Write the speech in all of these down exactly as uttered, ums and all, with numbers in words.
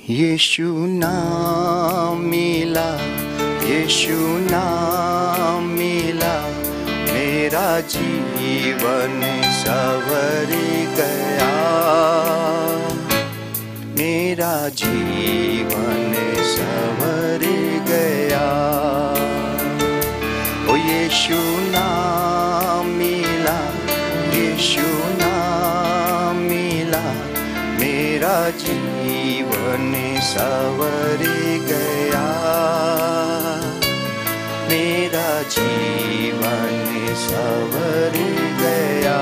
यीशु नाम मिला, यीशु नाम मिला, मेरा जीवन संवर गया, मेरा जीवन संवर गया। ओ यीशु नाम मिला, यीशु नाम मिला, मेरा जीवन संवर गया, मेरा जीवन संवर गया।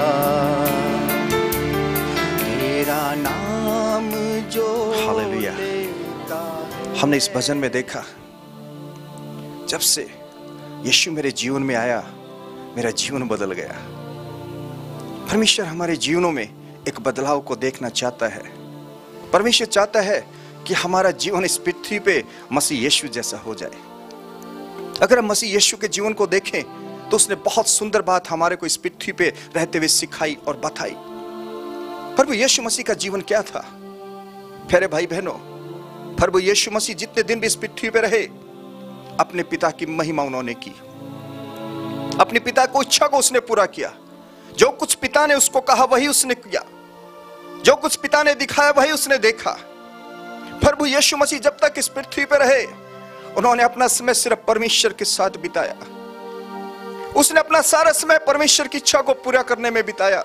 तेरा नाम जो हालेलुया। हमने इस भजन में देखा, जब से यीशु मेरे जीवन में आया, मेरा जीवन बदल गया। परमेश्वर हमारे जीवनों में एक बदलाव को देखना चाहता है। परमेश्वर चाहता है कि हमारा जीवन इस पृथ्वी पे मसीह यीशु जैसा हो जाए। अगर हम मसीह यीशु के जीवन को देखें तो उसने बहुत सुंदर बात हमारे को इस पृथ्वी पे रहते हुए सिखाई और बताई। प्रभु यीशु मसीह का जीवन क्या था? प्यारे भाई बहनों, प्रभु यीशु मसीह जितने दिन भी इस पृथ्वी पे रहे, अपने पिता की महिमा उन्होंने की, अपने पिता को इच्छा को उसने पूरा किया। जो कुछ पिता ने उसको कहा वही उसने किया, जो कुछ पिता ने दिखाया वही उसने देखा। प्रभु यीशु मसीह जब तक इस पृथ्वी पे रहे, उन्होंने अपना समय सिर्फ परमेश्वर के साथ बिताया। उसने अपना सारा समय परमेश्वर की इच्छा को पूरा करने में बिताया।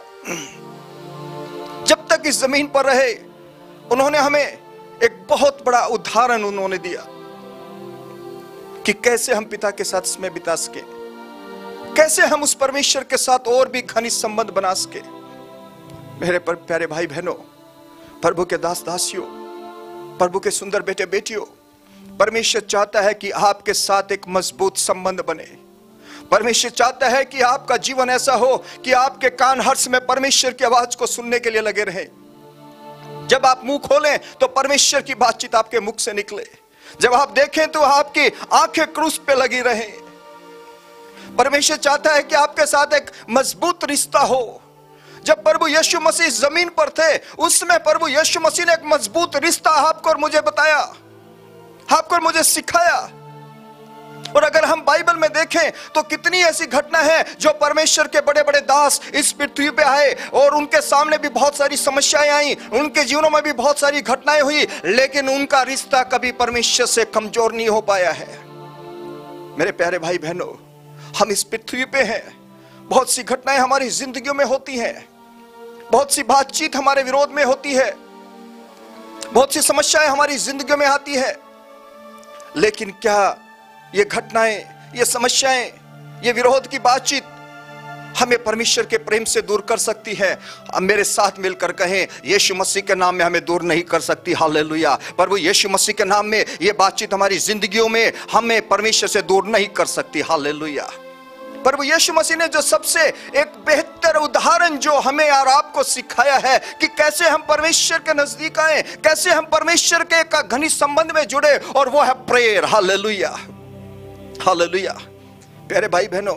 जब तक इस जमीन पर रहे, उन्होंने हमें एक बहुत बड़ा उदाहरण उन्होंने दिया कि कैसे हम पिता के साथ समय बिता सके, कैसे हम उस परमेश्वर के साथ और भी घनिष्ठ संबंध बना सके। मेरे पर प्यारे भाई बहनों, प्रभु के दास दासियों, प्रभु के सुंदर बेटे बेटियों, परमेश्वर चाहता है कि आपके साथ एक मजबूत संबंध बने। परमेश्वर चाहता है कि आपका जीवन ऐसा हो कि आपके कान हर समय परमेश्वर की आवाज को सुनने के लिए लगे रहें। जब आप मुंह खोलें तो परमेश्वर की बातचीत आपके मुख से निकले। जब आप देखें तो आपकी आंखें क्रूस पे लगी रहें। परमेश्वर चाहता है कि आपके साथ एक मजबूत रिश्ता हो। जब प्रभु यीशु मसीह जमीन पर थे, उस समय प्रभु यीशु मसीह ने एक मजबूत रिश्ता आपको और मुझे बताया, आपको और मुझे सिखाया। और अगर हम बाइबल में देखें तो कितनी ऐसी घटना है जो परमेश्वर के बड़े बड़े दास इस पृथ्वी पे आए और उनके सामने भी बहुत सारी समस्याएं आई, उनके जीवनों में भी बहुत सारी घटनाएं हुई, लेकिन उनका रिश्ता कभी परमेश्वर से कमजोर नहीं हो पाया है। मेरे प्यारे भाई बहनों, हम इस पृथ्वी पे हैं, बहुत सी घटनाएं हमारी जिंदगियों में होती हैं, बहुत सी बातचीत हमारे विरोध में होती है, बहुत सी समस्याएं हमारी जिंदगियों में आती है, लेकिन क्या ये घटनाएं, ये समस्याएं, ये विरोध की बातचीत हमें परमेश्वर के प्रेम से दूर कर सकती है? अब मेरे साथ मिलकर कहें, यीशु मसीह के नाम में हमें दूर नहीं कर सकती। हालेलुया। प्रभु यीशु मसीह के नाम में ये बातचीत हमारी जिंदगियों में हमें परमेश्वर से दूर नहीं कर सकती। हालेलुया। प्रभु यीशु मसीह ने जो सबसे एक बेहतर उदाहरण जो हमें और आपको सिखाया है कि कैसे हम परमेश्वर के नजदीक आए, कैसे हम परमेश्वर के एक घनिष्ठ संबंध में जुड़े, और वो है प्रेयर। Hallelujah, hallelujah. प्यारे भाई बहनों,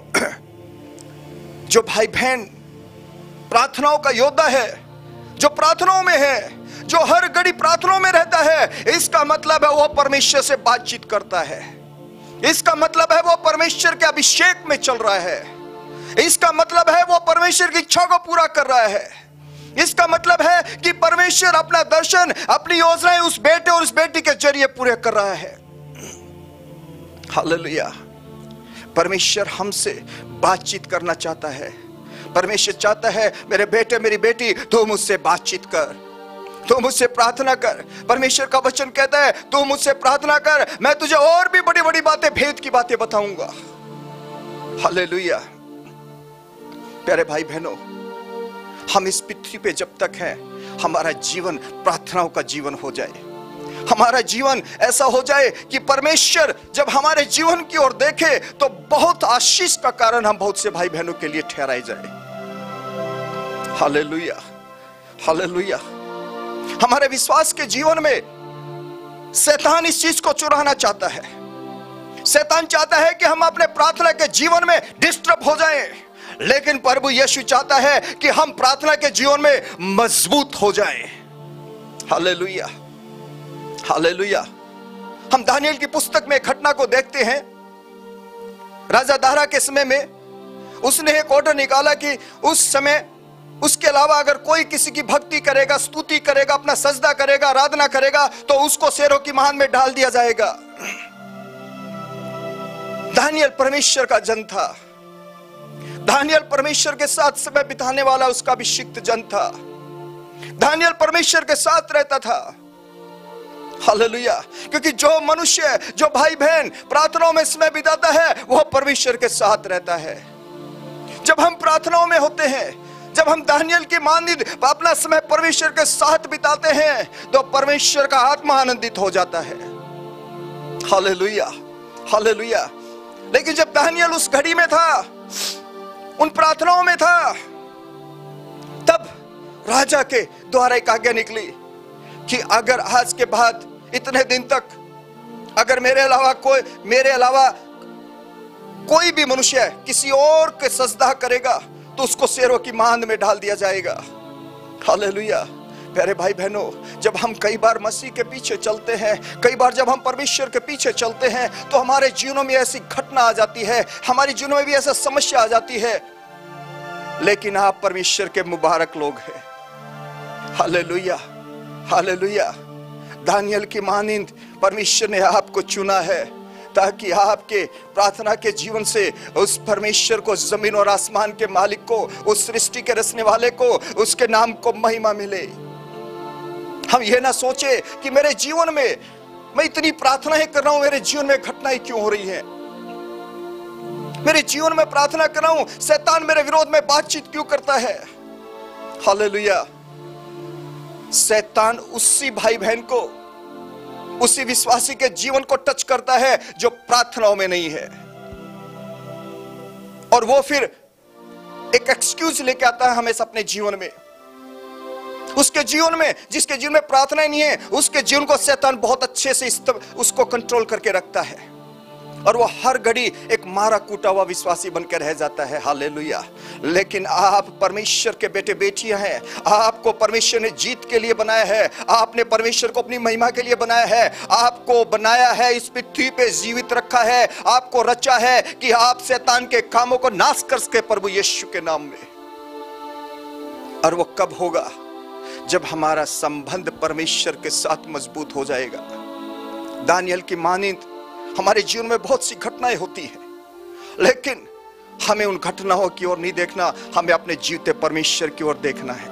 जो भाई बहन प्रार्थनाओं का योद्धा है, जो प्रार्थनाओं में है, जो हर घड़ी प्रार्थनाओं में रहता है, इसका मतलब है वो परमेश्वर से बातचीत करता है। इसका मतलब है वो परमेश्वर के अभिषेक में चल रहा है। इसका मतलब है वो परमेश्वर की इच्छा को पूरा कर रहा है। इसका मतलब है कि परमेश्वर अपना दर्शन, अपनी योजनाएं उस बेटे और उस बेटी के जरिए पूरे कर रहा है। हालेलुया। परमेश्वर हमसे बातचीत करना चाहता है। परमेश्वर चाहता है, मेरे बेटे मेरी बेटी, तू मुझसे बातचीत कर, तू मुझसे प्रार्थना कर। परमेश्वर का वचन कहता है, तू मुझसे प्रार्थना कर, मैं तुझे और भी बड़ी बड़ी बातें, भेद की बातें बताऊंगा। हालेलुया। प्यारे भाई बहनों, हम इस पृथ्वी पे जब तक हैं, हमारा जीवन प्रार्थनाओं का जीवन हो जाए। हमारा जीवन ऐसा हो जाए कि परमेश्वर जब हमारे जीवन की ओर देखे तो बहुत आशीष का कारण हम बहुत से भाई बहनों के लिए ठहराए जाए। Hallelujah, hallelujah. हमारे विश्वास के जीवन में शैतान इस चीज को चुराना चाहता है। शैतान चाहता है कि हम अपने प्रार्थना के जीवन में डिस्टर्ब हो जाएं, लेकिन प्रभु यीशु चाहता है कि हम प्रार्थना के जीवन में मजबूत हो जाएं। Hallelujah, hallelujah. हम दानियेल की पुस्तक में घटना को देखते हैं। राजा दारा के समय में उसने एक ऑर्डर निकाला कि उस समय उसके अलावा अगर कोई किसी की भक्ति करेगा, स्तुति करेगा, अपना सजदा करेगा, आराधना करेगा, तो उसको शेरों की महान में डाल दिया जाएगा। दानियेल परमेश्वर का जन था। दानियेल परमेश्वर के साथ समय बिताने वाला उसका अभिषिक्त जन था। दानियेल परमेश्वर के साथ रहता था। हालेलुया। क्योंकि जो मनुष्य, जो भाई बहन प्रार्थनाओं में समय बिताता है, वह परमेश्वर के साथ रहता है। जब हम प्रार्थनाओं में होते हैं, जब हम दानियेल की मानद अपना समय परमेश्वर के साथ बिताते हैं, तो परमेश्वर का आत्मा आनंदित हो जाता है। Hallelujah, hallelujah. लेकिन जब दानियेल उस घड़ी में था, उन प्रार्थनाओं में था, तब राजा के द्वारा एक आज्ञा निकली कि अगर आज के बाद इतने दिन तक अगर मेरे अलावा कोई मेरे अलावा कोई भी मनुष्य किसी और के सजदा करेगा, तो उसको शेरों की मांद में डाल दिया जाएगा। हालेलुया। प्यारे भाई बहनों, जब हम कई बार मसीह के पीछे चलते हैं, कई बार जब हम परमेश्वर के पीछे चलते हैं, तो हमारे जीवनों में ऐसी घटना आ जाती है, हमारे जीवनों में भी ऐसा समस्या आ जाती है, लेकिन आप परमेश्वर के मुबारक लोग हैं। Hallelujah, hallelujah. दानियेल की मानिंद परमेश्वर ने आपको चुना है, ताकि आपके प्रार्थना के जीवन से उस परमेश्वर को, जमीन और आसमान के मालिक को, उस सृष्टि के रचने वाले को, उसके नाम को महिमा मिले। हम यह ना सोचे कि मेरे जीवन में मैं इतनी प्रार्थनाएं कर रहा हूं, मेरे जीवन में घटनाएं क्यों हो रही हैं, मेरे जीवन में प्रार्थना कर रहा हूं, शैतान मेरे विरोध में बातचीत क्यों करता है। हालेलुया। शैतान उसी भाई बहन को, उसी विश्वासी के जीवन को टच करता है जो प्रार्थनाओं में नहीं है, और वो फिर एक एक्सक्यूज लेके आता है हमेशा अपने जीवन में। उसके जीवन में, जिसके जीवन में प्रार्थना नहीं है, उसके जीवन को शैतान बहुत अच्छे से उसको कंट्रोल करके रखता है, और वो हर घड़ी एक मारा कूटा हुआ विश्वासी बनकर रह जाता है। हालेलुया। लेकिन आप परमेश्वर के बेटे बेटियां हैं, आपको परमेश्वर ने जीत के लिए बनाया है, आपने परमेश्वर को अपनी महिमा के लिए बनाया है, आपको बनाया है, इस पृथ्वी पे जीवित रखा है, आपको रचा है कि आप शैतान के कामों को नाश कर सके प्रभु यीशु के नाम में। और वो कब होगा? जब हमारा संबंध परमेश्वर के साथ मजबूत हो जाएगा। दानियेल की मानिंद हमारे जीवन में बहुत सी घटनाएं होती हैं, लेकिन हमें उन घटनाओं की ओर नहीं देखना, हमें अपने जीवते परमेश्वर की ओर देखना है।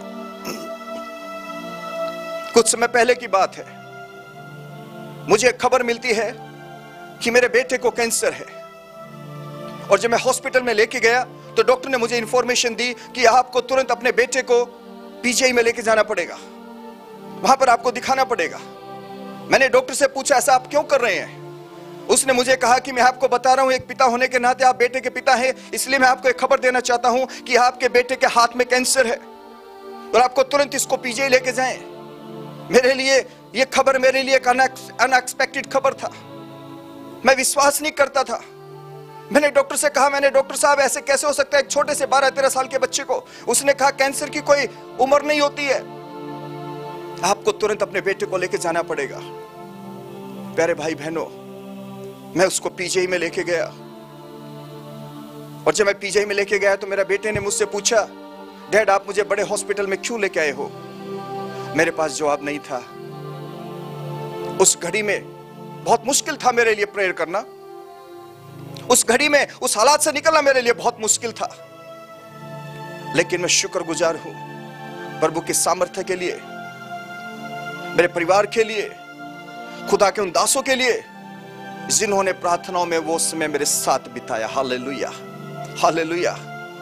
कुछ समय पहले की बात है, मुझे खबर मिलती है कि मेरे बेटे को कैंसर है, और जब मैं हॉस्पिटल में लेके गया तो डॉक्टर ने मुझे इंफॉर्मेशन दी कि आपको तुरंत अपने बेटे को पीजीआई में लेके जाना पड़ेगा, वहां पर आपको दिखाना पड़ेगा। मैंने डॉक्टर से पूछा, ऐसा आप क्यों कर रहे हैं? उसने मुझे कहा कि मैं आपको बता रहा हूं, एक पिता होने के नाते आप बेटे के पिता हैं, इसलिए मैं आपको एक खबर देना चाहता हूं कि आपके बेटे के हाथ में कैंसर है और आपको तुरंत इसको पीजीआई लेके जाएं। मेरे लिए यह खबर मेरे लिए एक अनएक्सपेक्टेड खबर था, मैं विश्वास नहीं करता था। मैंने डॉक्टर से कहा, मैंने डॉक्टर साहब ऐसे कैसे हो सकता है एक छोटे से बारह तेरह साल के बच्चे को? उसने कहा, कैंसर की कोई उम्र नहीं होती है, आपको तुरंत अपने बेटे को लेके जाना पड़ेगा। प्यारे भाई बहनों, मैं उसको पीजीआई में लेके गया, और जब मैं पीजीआई में लेके गया तो मेरा बेटे ने मुझसे पूछा, डैड आप मुझे बड़े हॉस्पिटल में क्यों लेके आए हो? मेरे पास जवाब नहीं था। उस घड़ी में बहुत मुश्किल था मेरे लिए प्रेयर करना, उस घड़ी में उस हालात से निकलना मेरे लिए बहुत मुश्किल था, लेकिन मैं शुक्रगुजार हूं प्रभु की सामर्थ्य के लिए, मेरे परिवार के लिए, खुदा के उन दासों के लिए जिन्होंने प्रार्थनाओं में वो समय मेरे साथ बिताया। Hallelujah, hallelujah.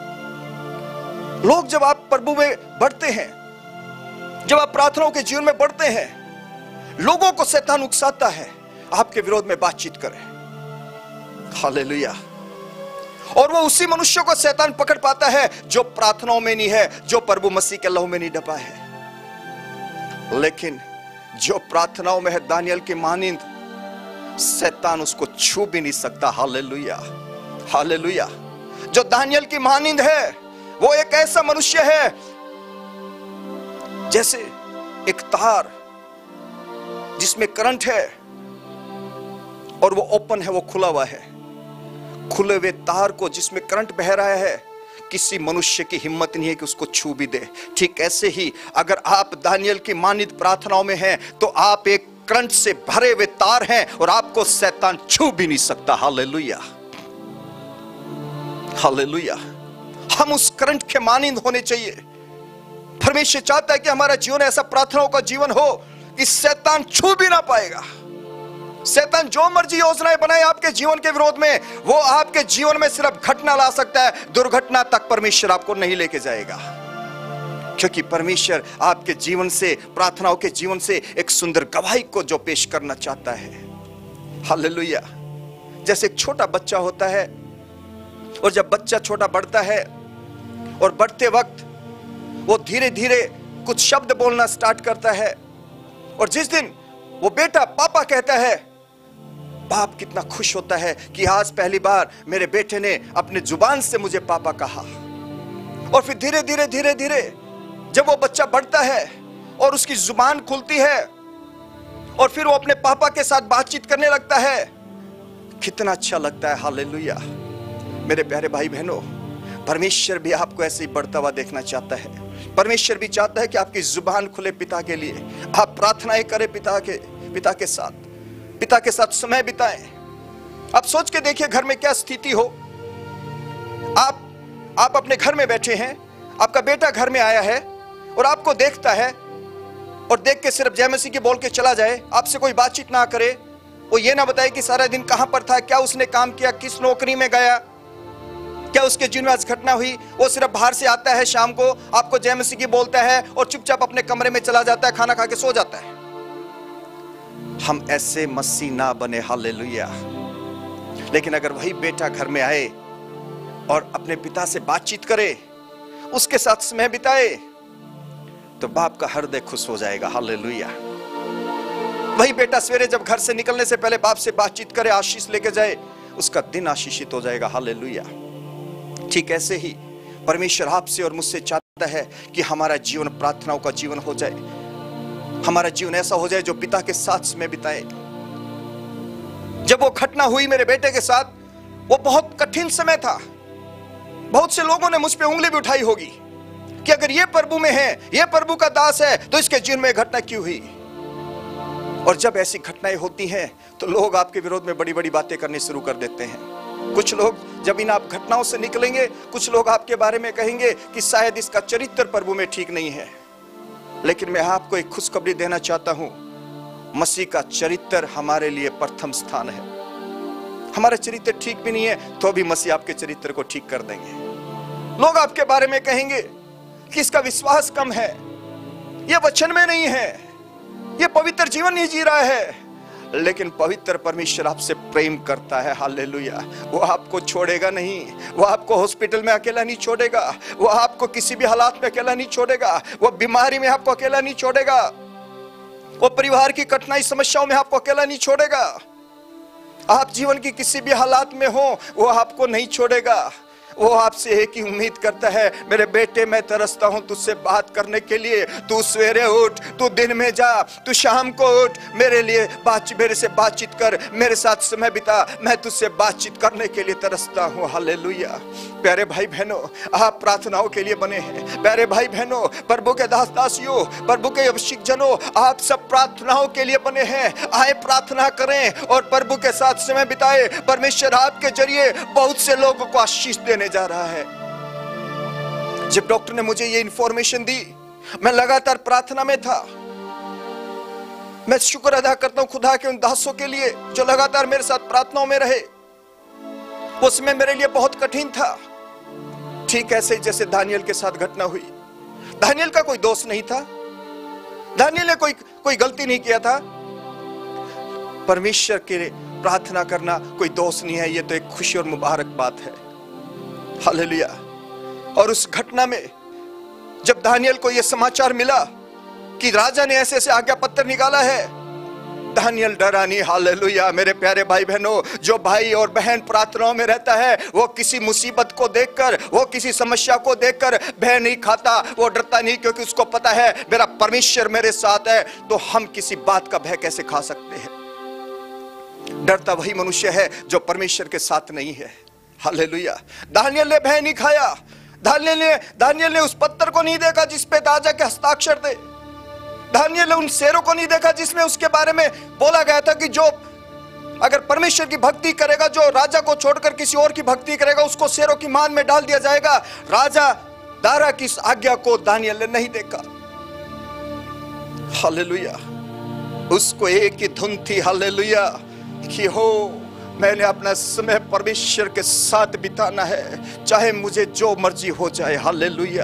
लोग, जब आप प्रभु में बढ़ते हैं, जब आप प्रार्थनाओं के जीवन में बढ़ते हैं, लोगों को शैतान उकसाता है आपके विरोध में बातचीत करें। हालेलुया। और वो उसी मनुष्य को शैतान पकड़ पाता है जो प्रार्थनाओं में नहीं है, जो प्रभु मसीह के लहू में नहीं डबा है। लेकिन जो प्रार्थनाओं में है, दानियेल की मानिंद, शैतान उसको छू भी नहीं सकता। Hallelujah, hallelujah. जो दानियेल की मानिंद है, वो एक ऐसा मनुष्य है जैसे एक तार जिसमें करंट है और वो ओपन है, वो खुला हुआ है। खुले हुए तार को जिसमें करंट बह रहा है, किसी मनुष्य की हिम्मत नहीं है कि उसको छू भी दे। ठीक ऐसे ही अगर आप दानियल की मानित प्रार्थनाओं में हैं तो आप एक करंट से भरे हुए तार हैं और आपको शैतान छू भी नहीं सकता। Hallelujah, hallelujah. हम उस करंट के मानिंद होने चाहिए। परमेश्वर चाहता है कि हमारा जीवन ऐसा प्रार्थनाओं का जीवन हो कि शैतान छू भी ना पाएगा। शैतान जो मर्जी योजनाएं बनाए आपके जीवन के विरोध में, वो आपके जीवन में सिर्फ घटना ला सकता है, दुर्घटना तक परमेश्वर आपको नहीं लेके जाएगा। क्योंकि परमेश्वर आपके जीवन से, प्रार्थनाओं के जीवन से एक सुंदर गवाही को जो पेश करना चाहता है। हालेलुया। जैसे एक छोटा बच्चा होता है और जब बच्चा छोटा बढ़ता है और बढ़ते वक्त वो धीरे धीरे कुछ शब्द बोलना स्टार्ट करता है, और जिस दिन वो बेटा पापा कहता है, बाप कितना खुश होता है कि आज पहली बार मेरे बेटे ने अपने जुबान से मुझे पापा कहा। और फिर धीरे धीरे धीरे धीरे जब वो बच्चा बढ़ता है और उसकी जुबान खुलती है और फिर वो अपने पापा के साथ बातचीत करने लगता है, कितना अच्छा लगता है। हालेलुया। मेरे प्यारे भाई बहनों, परमेश्वर भी आपको ऐसे ही बढ़ता हुआ देखना चाहता है। परमेश्वर भी चाहता है कि आपकी जुबान खुले पिता के लिए, आप प्रार्थनाएं करें पिता के पिता के साथ, पिता के साथ समय बिताएं। आप सोच के देखिए घर में क्या स्थिति हो। आप आप अपने घर में बैठे हैं, आपका बेटा घर में आया है और आपको देखता है और देख के सिर्फ जय मसीह की बोल के चला जाए, आपसे कोई बातचीत ना करे, वो ये ना बताए कि सारा दिन कहां पर था, क्या उसने काम किया, किस नौकरी में गया, क्या उसके जीवन में आज घटना हुई। वो सिर्फ बाहर से आता है, शाम को आपको जय मसीह की बोलता है और चुपचाप अपने कमरे में चला जाता है, खाना खा के सो जाता है। हम ऐसे मसीह ना बने। हालेलुया। लेकिन अगर वही बेटा घर में आए और अपने पिता से बातचीत करे, उसके साथ समय बिताए, तो बाप का हृदय खुश हो जाएगा। हालेलुया। वही बेटा सवेरे जब घर से निकलने से पहले बाप से बातचीत करे, आशीष लेके जाए, उसका दिन आशीषित हो जाएगा। हालेलुया। ठीक ऐसे ही परमेश्वर आपसे और मुझसे चाहता है कि हमारा जीवन प्रार्थनाओं का जीवन हो जाए, हमारा जीवन ऐसा हो जाए जो पिता के साथ समय बिताए। जब वो घटना हुई मेरे बेटे के साथ, वो बहुत कठिन समय था। बहुत से लोगों ने मुझ पे उंगली भी उठाई होगी कि अगर ये प्रभु में है, ये प्रभु का दास है, तो इसके जीवन में घटना क्यों हुई। और जब ऐसी घटनाएं होती हैं तो लोग आपके विरोध में बड़ी बड़ी बातें करनी शुरू कर देते हैं। कुछ लोग जब इन आप घटनाओं से निकलेंगे, कुछ लोग आपके बारे में कहेंगे कि शायद इसका चरित्र प्रभु में ठीक नहीं है। लेकिन मैं आपको एक खुशखबरी देना चाहता हूं, मसीह का चरित्र हमारे लिए प्रथम स्थान है। हमारा चरित्र ठीक भी नहीं है तो भी मसीह आपके चरित्र को ठीक कर देंगे। लोग आपके बारे में कहेंगे कि इसका विश्वास कम है, यह वचन में नहीं है, यह पवित्र जीवन नहीं जी रहा है। लेकिन पवित्र परमेश्वर आपसे प्रेम करता है। हालेलुया। वो आपको छोड़ेगा नहीं, वो आपको हॉस्पिटल में अकेला नहीं छोड़ेगा, वो आपको किसी भी हालात में अकेला नहीं छोड़ेगा, वो बीमारी में आपको अकेला नहीं छोड़ेगा, वो परिवार की कठिनाई समस्याओं में आपको अकेला नहीं छोड़ेगा। आप जीवन की किसी भी हालात में हो, वो आपको नहीं छोड़ेगा। वो आपसे एक ही उम्मीद करता है, मेरे बेटे मैं तरसता हूं तुझसे बात करने के लिए, तू सवेरे उठ, तू दिन में जा, तू शाम को उठ, मेरे लिए बात मेरे से बातचीत कर, मेरे साथ समय बिता, मैं तुझसे बातचीत करने के लिए तरसता हूं। हालेलुया। प्यारे भाई बहनों, आप प्रार्थनाओं के लिए बने हैं। प्यारे भाई बहनों, प्रभु के दास दासियों, प्रभु के अभिषिक्त जनों, आप सब प्रार्थनाओं के लिए बने हैं। आए प्रार्थना करें और प्रभु के साथ समय बिताए। परमेश्वर आपके जरिए बहुत से लोगों को आशीष देने जा रहा है। जब डॉक्टर ने मुझे ये इंफॉर्मेशन दी, मैं लगातार प्रार्थना में था। मैं शुक्र अदा करता हूं खुदा के उन दासों के लिए जो लगातार मेरे साथ प्रार्थनाओं में रहे। उसमें मेरे लिए बहुत कठिन था। ठीक ऐसे जैसे दानियल के साथ घटना हुई। दानियल का कोई दोष नहीं था, दानियल ने कोई कोई गलती नहीं किया था। परमेश्वर के लिए प्रार्थना करना कोई दोष नहीं है, ये तो एक खुशी और मुबारक बात है। हालेलुया। और उस घटना में जब दानियल को यह समाचार मिला कि राजा ने ऐसे ऐसे आज्ञा पत्र निकाला है दानियल डरा नहीं। हालेलुया। मेरे प्यारे भाई बहनों, जो भाई और बहन प्रार्थनाओं में रहता है वो किसी मुसीबत को देखकर, वो किसी समस्या को देखकर भय नहीं खाता, वो डरता नहीं, क्योंकि उसको पता है मेरा परमेश्वर मेरे साथ है। तो हम किसी बात का भय कैसे खा सकते हैं? डरता वही मनुष्य है जो परमेश्वर के साथ नहीं है। हालेलुया। दानियल ने भय नहीं खाया। दानियल ने दानियल ने उस पत्थर को नहीं देखा जिस पे राजा के हस्ताक्षर थे। दानियल ने उन शेरों को नहीं देखा जिसमें उसके बारे में बोला गया था कि जो अगर परमेश्वर की भक्ति करेगा, जो राजा को छोड़कर किसी और की भक्ति करेगा, उसको शेरों की मान में डाल दिया जाएगा। राजा दारा की इस आज्ञा को दानियल ने नहीं देखा। हालेलुया। उसको एक ही धुन थी, हालेलुया, कि हो मैंने अपना समय परमेश्वर के साथ बिताना है, चाहे मुझे जो मर्जी हो जाए। हालेलुया।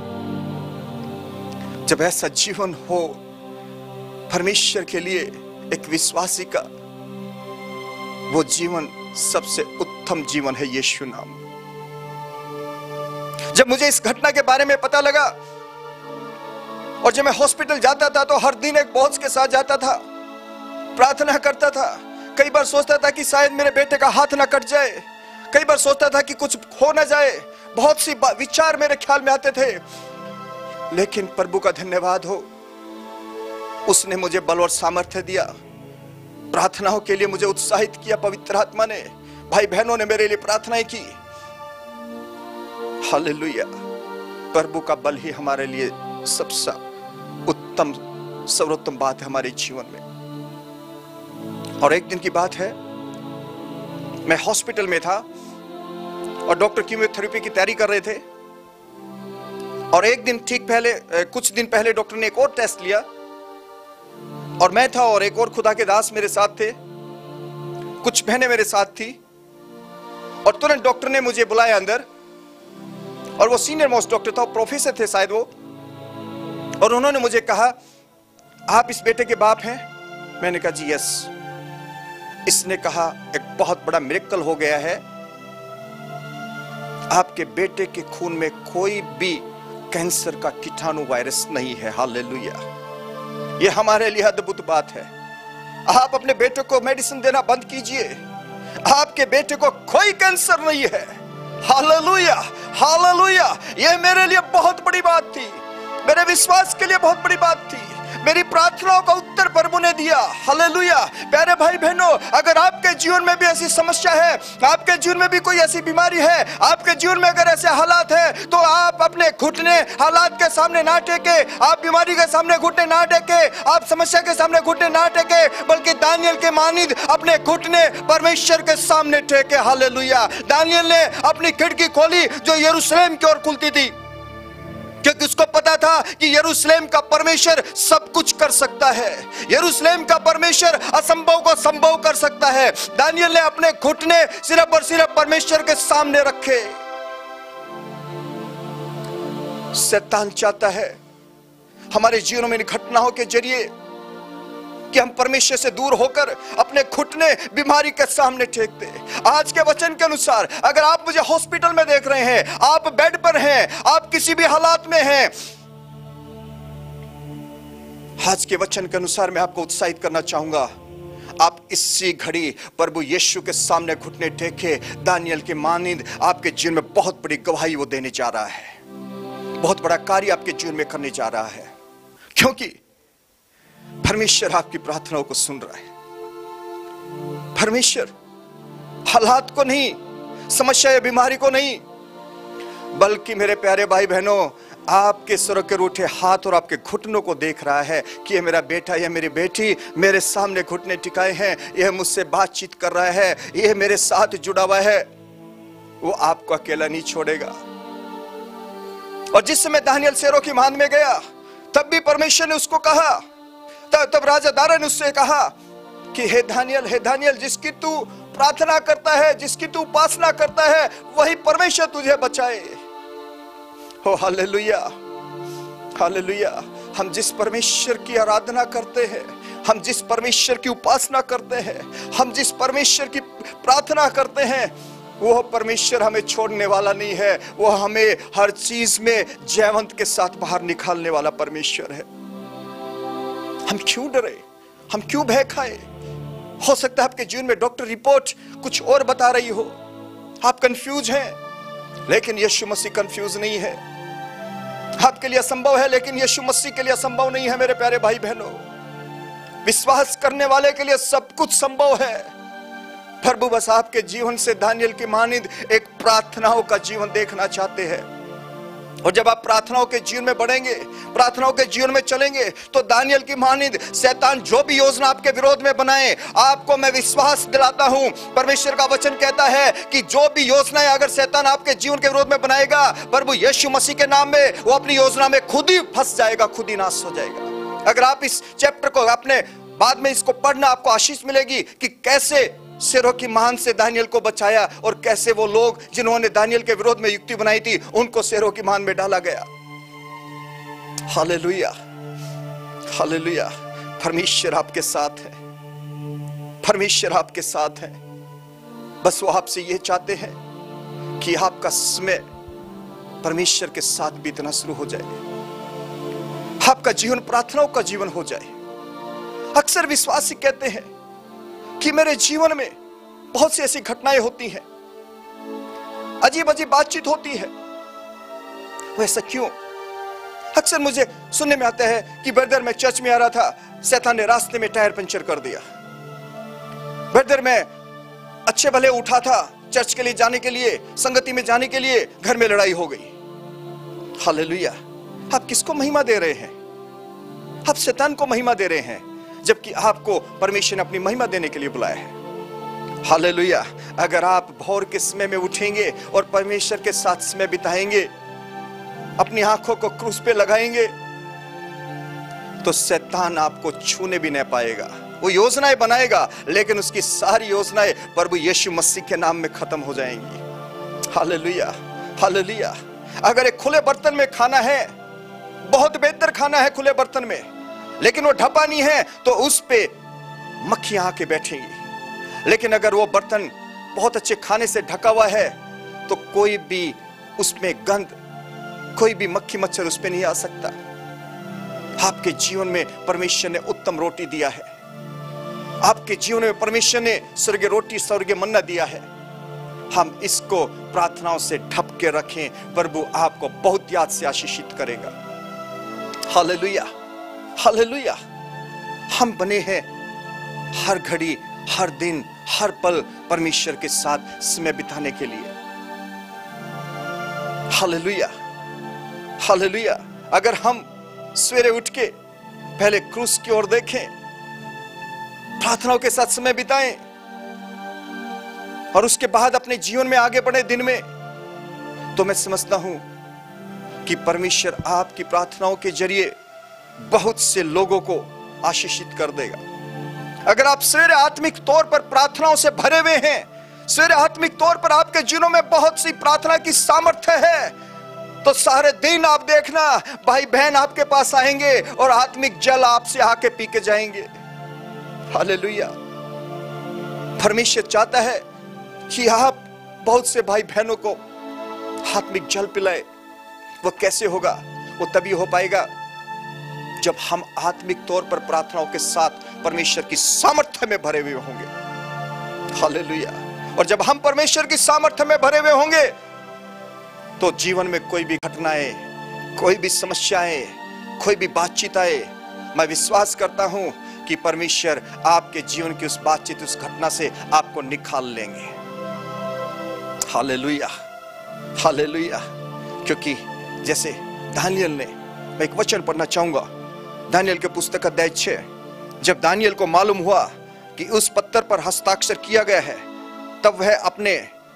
जब ऐसा जीवन हो परमेश्वर के लिए एक विश्वासी का, वो जीवन सबसे उत्तम जीवन है यीशु नाम। जब मुझे इस घटना के बारे में पता लगा और जब मैं हॉस्पिटल जाता था तो हर दिन एक बॉस के साथ जाता था, प्रार्थना करता था। कई बार सोचता था कि शायद मेरे बेटे का हाथ ना कट जाए, कई बार सोचता था कि कुछ हो ना जाए। बहुत सी विचार मेरे ख्याल में आते थे, लेकिन प्रभु का धन्यवाद हो, उसने मुझे बल और सामर्थ्य दिया। प्रार्थनाओं के लिए मुझे उत्साहित किया पवित्र आत्मा ने, भाई बहनों ने मेरे लिए प्रार्थनाएं की। हालेलुया। प्रभु का बल ही हमारे लिए सबसे उत्तम सर्वोत्तम बात है हमारे जीवन में। और एक दिन की बात है, मैं हॉस्पिटल में था और डॉक्टर कीमोथेरेपी की तैयारी कर रहे थे। और एक दिन ठीक पहले, कुछ दिन पहले डॉक्टर ने एक और टेस्ट लिया और मैं था और एक और खुदा के दास मेरे साथ थे, कुछ बहनें मेरे साथ थी। और तुरंत डॉक्टर ने मुझे बुलाया अंदर, और वो सीनियर मोस्ट डॉक्टर था, प्रोफेसर थे शायद वो। और उन्होंने मुझे कहा, आप इस बेटे के बाप हैं? मैंने कहा जी यस। इसने कहा, एक बहुत बड़ा मिरेकल हो गया है, आपके बेटे के खून में कोई भी कैंसर का कीटाणु वायरस नहीं है। हालेलुया। ये हमारे लिए अद्भुत बात है। आप अपने बेटे को मेडिसिन देना बंद कीजिए, आपके बेटे को कोई कैंसर नहीं है। Hallelujah, hallelujah. ये मेरे लिए बहुत बड़ी बात थी, मेरे विश्वास के लिए बहुत बड़ी बात थी। मेरी प्रार्थनाओं का उत्तर प्रभु ने दिया। हालेलुया। प्यारे भाई बहनों, अगर आपके जीवन में भी ऐसी समस्या है, आपके जीवन में भी कोई ऐसी बीमारी है, आपके जीवन में अगर ऐसे हालात है, तो आप अपने घुटने हालात के सामने ना टेके, आप बीमारी के सामने घुटने ना टेके, आप समस्या के सामने घुटने ना टेके, बल्कि दानियल के मानिंद अपने घुटने परमेश्वर के सामने टेके। हालेलुया। दानियल ने अपनी खिड़की खोली जो यरूशलेम की ओर खुलती थी, क्योंकि उसको पता था कि यरूशलेम का परमेश्वर सब कुछ कर सकता है, यरूशलेम का परमेश्वर असंभव को संभव कर सकता है। दानियल ने अपने घुटने सिर्फ और सिर्फ परमेश्वर के सामने रखे। शैतान चाहता है हमारे जीवनों में इन घटनाओं के जरिए कि हम परमेश्वर से दूर होकर अपने घुटने बीमारी के सामने टेक दे। आज के वचन के अनुसार अगर आप मुझे हॉस्पिटल में देख रहे हैं, आप बेड पर हैं, आप किसी भी हालात में हैं, आज के वचन के अनुसार मैं आपको उत्साहित करना चाहूंगा, आप इसी घड़ी प्रभु यीशु के सामने घुटने टेके दानियल के मानिंद आपके जीवन में बहुत बड़ी गवाही वो देने जा रहा है, बहुत बड़ा कार्य आपके जीवन में करने जा रहा है, क्योंकि परमेश्वर आपकी प्रार्थनाओं को सुन रहा है। परमेश्वर हालात को नहीं, समस्या या बीमारी को नहीं, बल्कि मेरे प्यारे भाई बहनों आपके सर के रूठे हाथ और आपके घुटनों को देख रहा है कि ये मेरा बेटा या मेरी बेटी मेरे सामने घुटने टिकाए हैं, यह मुझसे बातचीत कर रहा है, यह मेरे साथ जुड़ा हुआ है। वो आपको अकेला नहीं छोड़ेगा। और जिस समय दानियल शेरों की मान में गया, तब भी परमेश्वर ने उसको कहा, तब तब राजा दारा ने उससे कहा कि हे दानियल, हे दानियल, जिसकी तू प्रार्थना करता है, जिसकी तू उपासना करता है, वही परमेश्वर तुझे बचाए। हो हालेलुया, हालेलुया। हम जिस परमेश्वर की आराधना करते हैं, हम जिस परमेश्वर की उपासना करते हैं, हम जिस परमेश्वर की प्रार्थना करते हैं, वो परमेश्वर हमें छोड़ने वाला नहीं है, वो हमें हर चीज में जयवंत के साथ बाहर निकालने वाला परमेश्वर है। हम क्यों डरे? हम क्यों भय खाए? हो सकता है आपके जीवन में डॉक्टर रिपोर्ट कुछ और बता रही हो, आप कंफ्यूज हैं, लेकिन यीशु मसीह कंफ्यूज नहीं है। आपके लिए असंभव है, लेकिन यीशु मसीह के लिए असंभव नहीं है। मेरे प्यारे भाई बहनों, विश्वास करने वाले के लिए सब कुछ संभव है। प्रभु बस आपके जीवन से दानियल की मानिंद एक प्रार्थनाओं का जीवन देखना चाहते हैं। और जब आप प्रार्थनाओं के जीवन में बढ़ेंगे, प्रार्थनाओं के जीवन में चलेंगे, तो दानियल की मानिंद शैतान जो भी योजना आपके विरोध में बनाए, आपको मैं विश्वास दिलाता हूं, परमेश्वर का वचन कहता है कि जो भी योजनाएं अगर शैतान आपके जीवन के विरोध में बनाएगा, प्रभु यीशु मसीह के नाम में वो अपनी योजना में खुद ही फंस जाएगा, खुद ही नाश हो जाएगा। अगर आप इस चैप्टर को अपने बाद में इसको पढ़ना, आपको आशीष मिलेगी कि कैसे शेरों की मान से दानियल को बचाया और कैसे वो लोग जिन्होंने दानियल के विरोध में युक्ति बनाई थी, उनको शेरों की मान में डाला गया। Hallelujah, hallelujah. परमेश्वर आपके साथ है, परमेश्वर आपके साथ है। बस वो आपसे ये चाहते हैं कि आपका समय परमेश्वर के साथ बीतना शुरू हो जाए, आपका जीवन प्रार्थनाओं का जीवन हो जाए। अक्सर विश्वासी कहते हैं कि मेरे जीवन में बहुत सी ऐसी घटनाएं होती हैं, अजीब अजीब बातचीत होती है। वैसा क्यों? अक्सर मुझे सुनने में आता है कि ब्रदर मैं चर्च में आ रहा था, शैतान ने रास्ते में टायर पंचर कर दिया। ब्रदर मैं अच्छे भले उठा था, चर्च के लिए जाने के लिए, संगति में जाने के लिए, घर में लड़ाई हो गई। हालेलुया। आप किसको महिमा दे रहे हैं? आप शैतान को महिमा दे रहे हैं, जबकि आपको परमेश्वर ने अपनी महिमा देने के लिए बुलाया है। हालेलुया। अगर आप भोर के समय में उठेंगे और परमेश्वर के साथ समय बिताएंगे, अपनी आंखों को क्रूस पे लगाएंगे, तो शैतान आपको छूने भी नहीं पाएगा। वो योजनाएं बनाएगा, लेकिन उसकी सारी योजनाएं प्रभु यीशु मसीह के नाम में खत्म हो जाएंगी। Hallelujah, hallelujah. अगर एक खुले बर्तन में खाना है, बहुत बेहतर खाना है खुले बर्तन में, लेकिन वो ढपा नहीं है, तो उस पे मक्खियां आके बैठेंगी। लेकिन अगर वो बर्तन बहुत अच्छे खाने से ढका हुआ है, तो कोई भी उसमें गंध, कोई भी मक्खी मच्छर उस पे नहीं आ सकता। आपके जीवन में परमेश्वर ने उत्तम रोटी दिया है, आपके जीवन में परमेश्वर ने स्वर्गीय रोटी, स्वर्गीय मन्ना दिया है। हम इसको प्रार्थनाओं से ढक के रखें, प्रभु आपको बहुत याद से आशीषित करेगा। Hallelujah, hallelujah. हम बने हैं हर घड़ी, हर दिन, हर पल परमेश्वर के साथ समय बिताने के लिए। Hallelujah, hallelujah. अगर हम सवेरे उठ के पहले क्रूस की ओर देखें, प्रार्थनाओं के साथ समय बिताएं, और उसके बाद अपने जीवन में आगे बढ़े दिन में, तो मैं समझता हूं कि परमेश्वर आपकी प्रार्थनाओं के जरिए बहुत से लोगों को आशीषित कर देगा। अगर आप सवेरे आत्मिक तौर पर प्रार्थनाओं से भरे हुए हैं, सवेरे आत्मिक तौर पर आपके जीवनों में बहुत सी प्रार्थना की सामर्थ्य है, तो सारे दिन आप देखना भाई बहन आपके पास आएंगे और आत्मिक जल आपसे आके पी के जाएंगे। हालेलुया। परमेश्वर चाहता है कि आप बहुत से भाई बहनों को आत्मिक जल पिलाए। वो कैसे होगा? वो तभी हो पाएगा जब हम आत्मिक तौर पर प्रार्थनाओं के साथ परमेश्वर की सामर्थ्य में भरे हुए होंगे। हालेलुया। और जब हम परमेश्वर की सामर्थ्य में भरे हुए होंगे, तो जीवन में कोई भी घटनाएं, कोई भी समस्याएं, कोई भी बातचीत आए, मैं विश्वास करता हूं कि परमेश्वर आपके जीवन की उस बातचीत, उस घटना से आपको निकाल लेंगे। Hallelujah, hallelujah. क्योंकि जैसे दानियल ने, मैं एक वचन पढ़ना चाहूंगा, दानियल के पुस्तक अध्याय छह। जब दानियल को मालूम हुआ कि उस पत्थर पर हस्ताक्षर किया गया है, तब वह अपने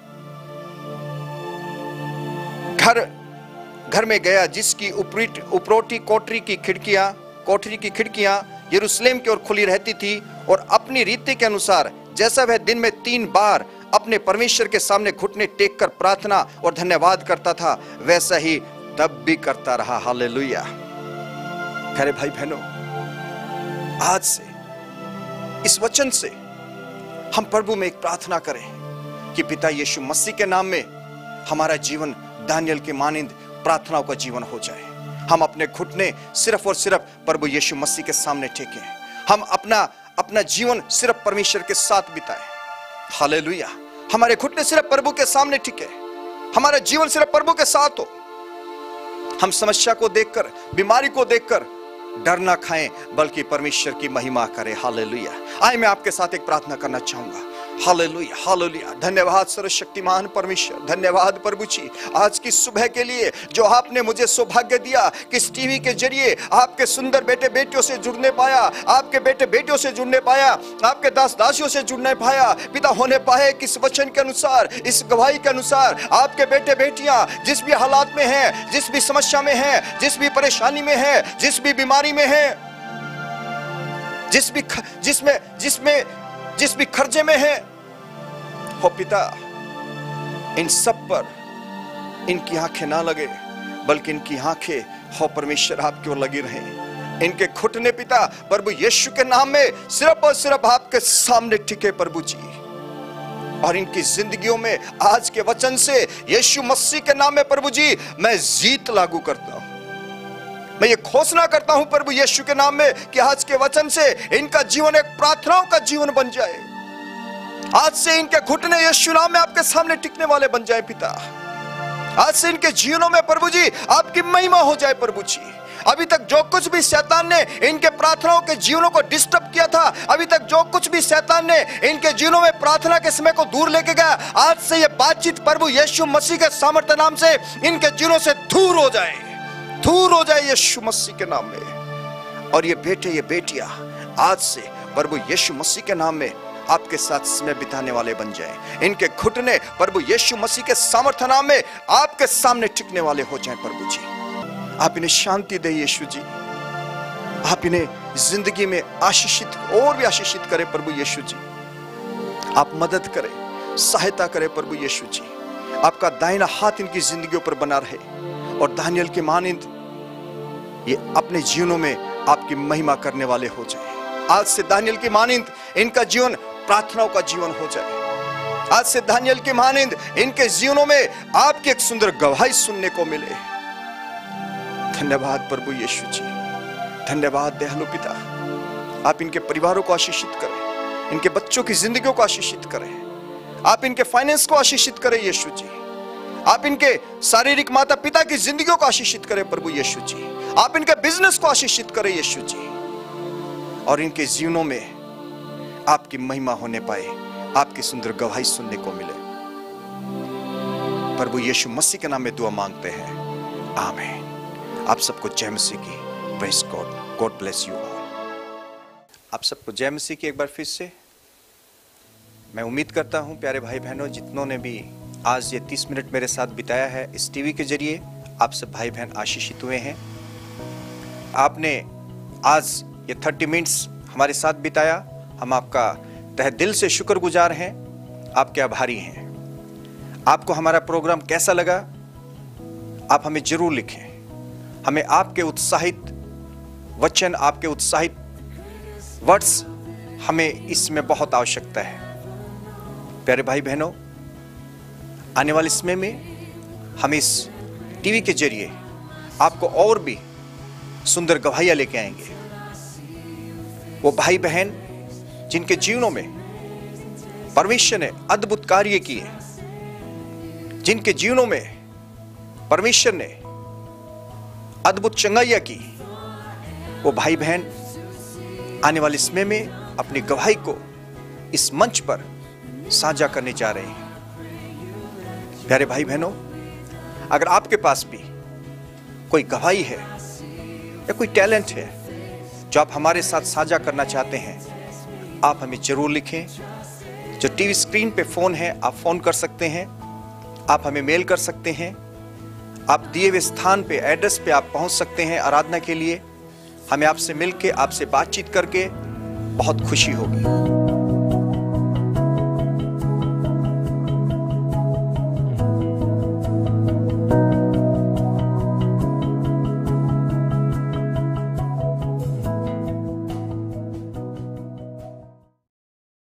घर घर में गया, जिसकी उपरीट उपरोटी कोठरी की खिड़कियां कोठरी की खिड़कियां यरूशलेम की ओर खुली रहती थी, और अपनी रीति के अनुसार जैसा वह दिन में तीन बार अपने परमेश्वर के सामने घुटने टेक कर प्रार्थना और धन्यवाद करता था, वैसा ही तब भी करता रहा। हालेलुया। प्यारे भाई बहनों, आज से इस वचन से हम प्रभु में एक प्रार्थना करें कि पिता यीशु मसीह के नाम में हमारा जीवन दानियल के मानिंद प्रार्थनाओं का जीवन हो जाए। हम अपने घुटने सिर्फ और सिर्फ प्रभु यीशु मसीह के सामने टेकें। हम अपना अपना जीवन सिर्फ परमेश्वर के साथ बिताएं। हालेलुया। हमारे घुटने सिर्फ प्रभु के सामने टिके, हमारा जीवन सिर्फ प्रभु के साथ हो। हम समस्या को देखकर, बीमारी को देखकर डर ना खाएं, बल्कि परमेश्वर की महिमा करें। हालेलुया। आइए मैं आपके साथ एक प्रार्थना करना चाहूंगा। Hallelujah, hallelujah. धन्यवाद सर्वशक्तिमान परमेश्वर, धन्यवाद प्रभु जी आज की सुबह के लिए जो आपने मुझे सौभाग्य दिया कि इस टीवी के जरिए आपके सुंदर बेटे बेटियों से जुड़ने पाया, आपके बेटे बेटियों से जुड़ने पाया, आपके दास दासियों से जुड़ने पाया, पिता होने पाए कि इस वचन के अनुसार, इस गवाही के अनुसार आपके बेटे बेटियां जिस भी हालात में हैं, जिस भी समस्या में हैं, जिस भी परेशानी में हैं, जिस भी बीमारी में हैं, जिस भी जिसमें जिसमें जिस भी खर्चे में है, हो पिता इन सब पर इनकी आंखें ना लगे, बल्कि इनकी आंखें हो परमेश्वर आपकी ओर लगी रहें। इनके घुटने पिता प्रभु यीशु के नाम में सिर्फ और सिर्फ आपके सामने टिके प्रभु जी, और इनकी जिंदगियों में आज के वचन से यीशु मसीह के नाम में प्रभु जी मैं जीत लागू करता हूं। मैं ये घोषणा करता हूं प्रभु यीशु के नाम में कि आज के वचन से इनका जीवन एक प्रार्थनाओं का जीवन बन जाए। आज से इनके घुटने यीशु नाम में आपके सामने टिकने वाले बन जाए पिता। आज से इनके जीवनों में प्रभु जी आपकी महिमा हो जाए प्रभु जी। अभी तक जो कुछ भी शैतान ने इनके प्रार्थनाओं के जीवनों को डिस्टर्ब किया था, अभी तक जो कुछ भी शैतान ने इनके जीवनों में प्रार्थना के समय को दूर लेके गया, आज से ये बातचीत प्रभु यीशु मसीह के सामर्थ्य नाम से इनके जीवनों से दूर हो जाए, दूर हो जाए यीशु मसीह के नाम में। और ये बेटे ये बेटियां आज से प्रभु यीशु मसीह के नाम में आपके साथ समय बिताने वाले बन जाएं। इनके घुटने प्रभु यीशु मसीह के सामर्थ्य नाम में आपके सामने टिकने वाले हो जाएं प्रभु जी। आप इन्हें शांति दे यीशु जी, आप इन्हें जिंदगी में आशीषित और भी आशीषित करें प्रभु यीशु जी। आप मदद करें, सहायता करें प्रभु यीशु जी। आपका दाहिना हाथ इनकी जिंदगियों पर बना रहे, और दानियल के मानिंद ये अपने जीवनों में आपकी महिमा करने वाले हो जाए। आज से दानियल की मानिंद इनका जीवन प्रार्थनाओं का जीवन हो जाए। आज से दानियल की मानिंद इनके जीवनों में आपकी एक सुंदर गवाही सुनने को मिले। धन्यवाद प्रभु यीशु जी, धन्यवाद दयालु पिता। आप इनके परिवारों को आशीषित करें, इनके बच्चों की जिंदगियों को आशीषित करें, आप इनके फाइनेंस को आशीषित करें यीशु जी। आप इनके शारीरिक माता पिता की जिंदगियों को आशीषित करें प्रभु यीशु जी। आप इनके बिजनेस को आशीषित करें यीशु जी, और इनके जीवनों में आपकी महिमा होने पाए, आपकी सुंदर गवाही सुनने को मिले। प्रभु यीशु मसीह के नाम में दुआ मांगते हैं, आमीन। आप सबको जय मसीह की। Praise God, God bless you all. आप सबको जय मसीह की एक बार फिर से। मैं उम्मीद करता हूं प्यारे भाई बहनों, जितनों ने भी आज ये तीस मिनट मेरे साथ बिताया है इस टीवी के जरिए, आप सब भाई बहन आशीषित हुए हैं। आपने आज ये तीस मिनट्स हमारे साथ बिताया, हम आपका तहे दिल से शुक्रगुजार हैं, आपके आभारी हैं। आपको हमारा प्रोग्राम कैसा लगा आप हमें जरूर लिखें। हमें आपके उत्साहित वचन, आपके उत्साहित वर्ड्स हमें इसमें बहुत आवश्यकता है। प्यारे भाई बहनों, आने वाले समय में हम इस टीवी के जरिए आपको और भी सुंदर गवाहियां लेके आएंगे। वो भाई बहन जिनके जीवनों में परमेश्वर ने अद्भुत कार्य किए, जिनके जीवनों में परमेश्वर ने अद्भुत चंगाइयां की, वो भाई बहन आने वाले समय में अपनी गवाही को इस मंच पर साझा करने जा रहे हैं। प्यारे भाई बहनों, अगर आपके पास भी कोई गवाही है या कोई टैलेंट है जो आप हमारे साथ साझा करना चाहते हैं, आप हमें जरूर लिखें। जो टीवी स्क्रीन पे फोन है आप फोन कर सकते हैं, आप हमें मेल कर सकते हैं, आप दिए हुए स्थान पे, एड्रेस पे आप पहुंच सकते हैं आराधना के लिए। हमें आपसे मिलके, आपसे बातचीत करके बहुत खुशी होगी।